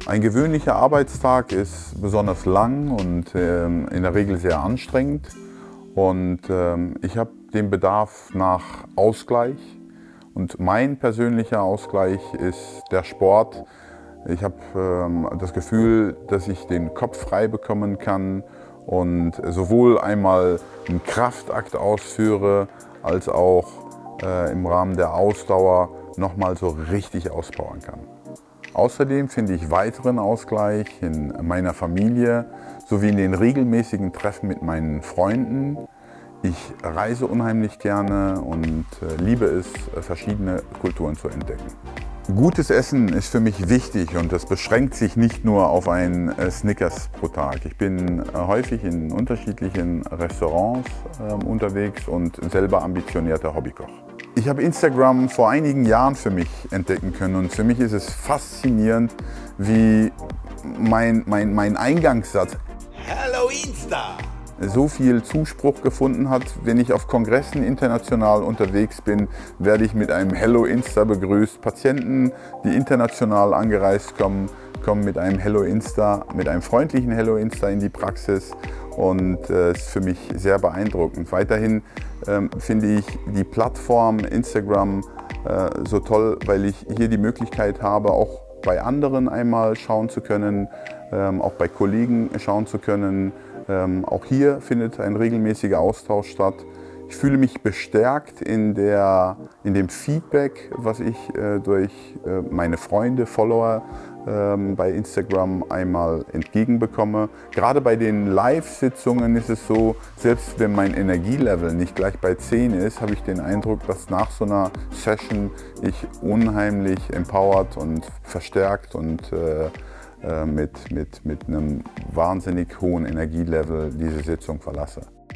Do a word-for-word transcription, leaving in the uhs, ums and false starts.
Ein gewöhnlicher Arbeitstag ist besonders lang und ähm, in der Regel sehr anstrengend. Und ähm, ich habe den Bedarf nach Ausgleich. Und mein persönlicher Ausgleich ist der Sport. Ich habe ähm, das Gefühl, dass ich den Kopf frei bekommen kann und sowohl einmal einen Kraftakt ausführe, als auch äh, im Rahmen der Ausdauer nochmal so richtig auspowern kann. Außerdem finde ich weiteren Ausgleich in meiner Familie sowie in den regelmäßigen Treffen mit meinen Freunden. Ich reise unheimlich gerne und liebe es, verschiedene Kulturen zu entdecken. Gutes Essen ist für mich wichtig und das beschränkt sich nicht nur auf ein Snickers pro Tag. Ich bin häufig in unterschiedlichen Restaurants äh, unterwegs und selber ambitionierter Hobbykoch. Ich habe Instagram vor einigen Jahren für mich entdecken können und für mich ist es faszinierend, wie mein, mein, mein Eingangssatz Hello Insta! so viel Zuspruch gefunden hat. Wenn ich auf Kongressen international unterwegs bin, werde ich mit einem Hello Insta begrüßt. Patienten, die international angereist kommen, kommen mit einem Hello Insta, mit einem freundlichen Hello Insta in die Praxis und es äh, ist für mich sehr beeindruckend. Weiterhin ähm, finde ich die Plattform Instagram äh, so toll, weil ich hier die Möglichkeit habe, auch bei anderen einmal schauen zu können, ähm, auch bei Kollegen schauen zu können. Ähm, auch hier findet ein regelmäßiger Austausch statt. Ich fühle mich bestärkt in, der, in dem Feedback, was ich äh, durch äh, meine Freunde, Follower ähm, bei Instagram einmal entgegenbekomme. Gerade bei den Live-Sitzungen ist es so, selbst wenn mein Energielevel nicht gleich bei zehn ist, habe ich den Eindruck, dass nach so einer Session ich unheimlich empowered und verstärkt und äh, Mit, mit, mit einem wahnsinnig hohen Energielevel diese Sitzung verlasse.